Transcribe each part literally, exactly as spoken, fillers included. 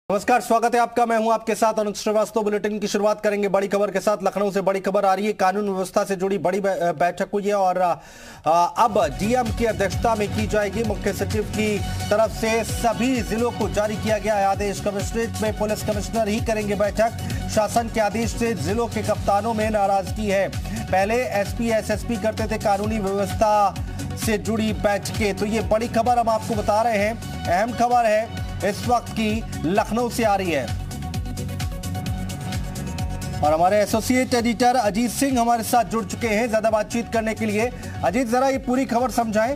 नमस्कार, स्वागत है आपका। मैं हूं आपके साथ अनुज श्रीवास्तव। बुलेटिन की शुरुआत करेंगे बड़ी खबर के साथ। लखनऊ से बड़ी खबर आ रही है। कानून व्यवस्था से जुड़ी बड़ी बैठक हुई है और अब डीएम की अध्यक्षता में की जाएगी। मुख्य सचिव की तरफ से सभी जिलों को जारी किया गया है आदेश। कमिश्नरेट में पुलिस कमिश्नर ही करेंगे बैठक। शासन के आदेश से जिलों के कप्तानों में नाराजगी है। पहले एसपी एसएसपी करते थे कानूनी व्यवस्था से जुड़ी बैठकें। तो ये बड़ी खबर हम आपको बता रहे हैं। अहम खबर है इस वक्त की लखनऊ से आ रही है और हमारे एसोसिएट एडिटर अजीत सिंह हमारे साथ जुड़ चुके हैं ज्यादा बातचीत करने के लिए। अजीत, जरा ये पूरी खबर समझाएं।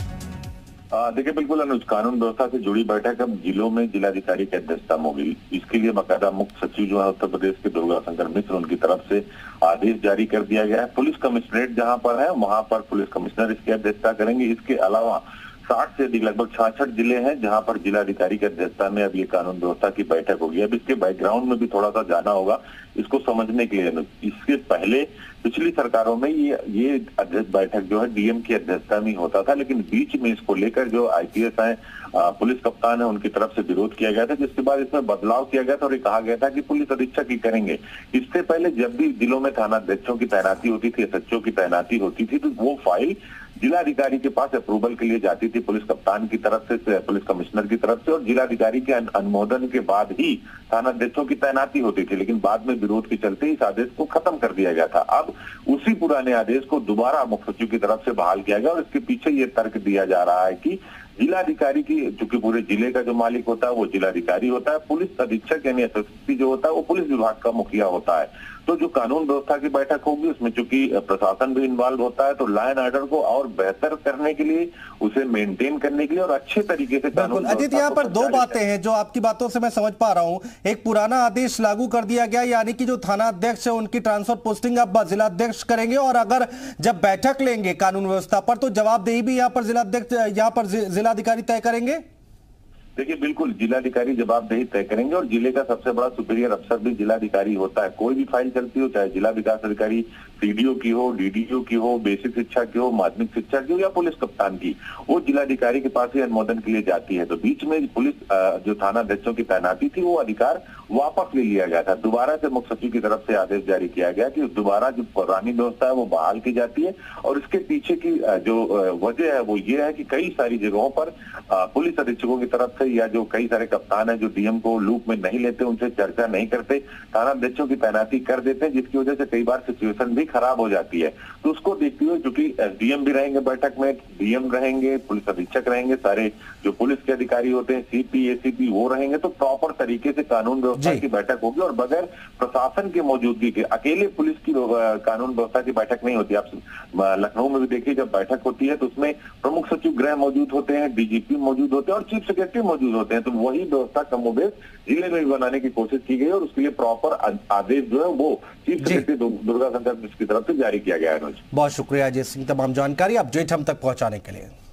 देखिए, बिल्कुल अनुज, कानून व्यवस्था से जुड़ी बैठक अब जिलों में जिलाधिकारी की अध्यक्षता में होगी। इसके लिए बाकायदा मुख्य सचिव जो है उत्तर प्रदेश के दुर्गा शंकर मिश्र, उनकी तरफ से आदेश जारी कर दिया गया है। पुलिस कमिश्नरेट जहां पर है वहां पर पुलिस कमिश्नर इसकी अध्यक्षता करेंगे। इसके अलावा साठ से अधिक लगभग छियासठ जिले हैं जहां पर जिलाधिकारी की अध्यक्षता में अब ये कानून व्यवस्था की बैठक होगी। अब इसके बैकग्राउंड में भी थोड़ा सा जाना होगा इसको समझने के लिए। इसके पहले पिछली सरकारों में ये ये अध्यक्ष बैठक जो है डीएम की अध्यक्षता में होता था, लेकिन बीच में इसको लेकर जो आईपीएस है, पुलिस कप्तान है, उनकी तरफ से विरोध किया गया था, जिसके बाद इसमें बदलाव किया गया था और ये कहा गया था कि पुलिस अधीक्षक ही करेंगे। इससे पहले जब भी जिलों में थाना अध्यक्षों की तैनाती होती थी, एसएचओ की तैनाती होती थी, तो वो फाइल जिलाधिकारी के पास अप्रूवल के लिए जाती थी पुलिस कप्तान की तरफ से, पुलिस कमिश्नर की तरफ से, और जिलाधिकारी के अनुमोदन के बाद ही थाना अध्यक्षों की तैनाती होती थी। लेकिन बाद में विरोध के चलते इस आदेश को खत्म कर दिया गया था। अब उसी पुराने आदेश को दोबारा मुख्य सचिव की तरफ से बहाल किया गया और इसके पीछे ये तर्क दिया जा रहा है कि जिलाधिकारी की, चूंकि पूरे जिले का जो मालिक होता है वो जिलाधिकारी होता है, पुलिस अधीक्षक यानी एसएसपी जो होता है वो पुलिस विभाग का मुखिया होता है। तो जो कानून व्यवस्था की बैठक होगी उसमें चूंकि प्रशासन भी इन्वॉल्व होता है, तो लॉ एंड ऑर्डर को और बेहतर करने के लिए, उसे मेंटेन करने के लिए और अच्छे तरीके से कानून। अजीत, यहाँ पर दो बातें हैं जो आपकी बातों से मैं समझ पा रहा हूँ। एक, पुराना आदेश लागू कर दिया गया, यानी कि जो थाना अध्यक्ष है उनकी ट्रांसफर पोस्टिंग अब जिला अध्यक्ष करेंगे, और अगर जब बैठक लेंगे कानून व्यवस्था पर तो जवाबदेही भी यहाँ पर जिला अध्यक्ष, यहाँ पर जिलाधिकारी तय करेंगे। देखिए, बिल्कुल जिलाधिकारी जवाबदेही तय करेंगे और जिले का सबसे बड़ा सुपीरियर अफसर भी जिलाधिकारी होता है। कोई भी फाइल चलती हो, चाहे जिला विकास अधिकारी सीडीओ की हो, डीडीओ की हो, बेसिक शिक्षा की हो, माध्यमिक शिक्षा की हो या पुलिस कप्तान की, वो जिलाधिकारी के पास ही अनुमोदन के लिए जाती है। तो बीच में पुलिस जो थाना अध्यक्षों की तैनाती थी वो अधिकार वापस ले लिया गया था। दोबारा से मुख्य सचिव की तरफ से आदेश जारी किया गया कि दोबारा जो पुरानी व्यवस्था है वो बहाल की जाती है। और इसके पीछे की जो वजह है वो ये है कि कई सारी जगहों पर पुलिस अधीक्षकों की तरफ से या जो कई सारे कप्तान है जो डीएम को लूप में नहीं लेते, उनसे चर्चा नहीं करते, थाना अध्यक्षों की तैनाती कर देते हैं, जिसकी वजह से कई बार सिचुएशन भी खराब हो जाती है। तो उसको देखते हुए चूंकि एसडीएम भी रहेंगे बैठक में, डीएम रहेंगे, पुलिस अधीक्षक रहेंगे, सारे जो पुलिस के अधिकारी होते हैं, सीपी एसीपी वो रहेंगे, तो प्रॉपर तरीके से कानून व्यवस्था की बैठक होगी और बगैर प्रशासन की मौजूदगी के अकेले पुलिस की कानून व्यवस्था की बैठक नहीं होती। आप लखनऊ में भी देखिए, जब बैठक होती है तो उसमें प्रमुख सचिव गृह मौजूद होते हैं, डीजीपी मौजूद होते हैं और चीफ सेक्रेटरी मौजूद होते हैं। तो वही व्यवस्था कमोबेश जिले में भी बनाने की कोशिश की गई और उसके लिए प्रॉपर आदेश जो है वो चीफ सेक्रेटरी दुर्गा शंकर मिश्र की तरफ से जारी किया गया है। बहुत शुक्रिया अजय सिंह, तमाम जानकारी अपडेट हम तक पहुंचाने के लिए।